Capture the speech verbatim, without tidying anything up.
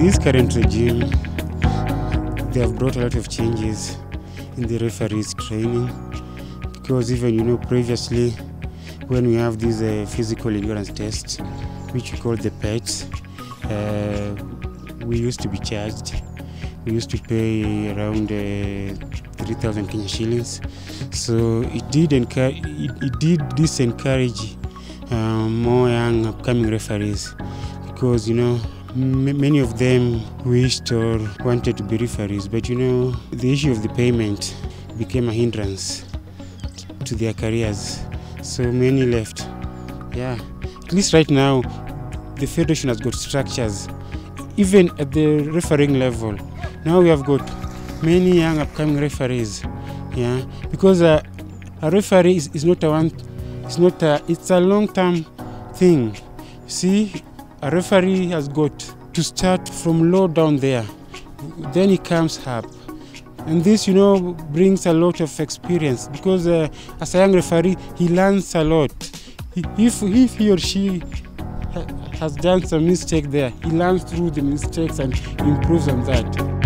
this current regime, they have brought a lot of changes in the referees training, because even, you know, previously when we have these uh, physical endurance tests, which we call the P E Ts, uh, we used to be charged. We used to pay around uh, three thousand Kenya shillings. So it did, encourage, it, it did disencourage um, more young upcoming referees, because, you know, m many of them wished or wanted to be referees, but, you know, the issue of the payment became a hindrance to their careers. So many left. Yeah, at least right now, the federation has got structures, even at the refereeing level. Now we have got many young upcoming referees. Yeah, because uh, a referee is, is not a one, it's not a, it's a long-term thing. See, a referee has got to start from low down there, then he comes up. And this, you know, brings a lot of experience, because uh, as a young referee, he learns a lot. If, if he or she ha has done some mistake there, he learns through the mistakes and improves on that.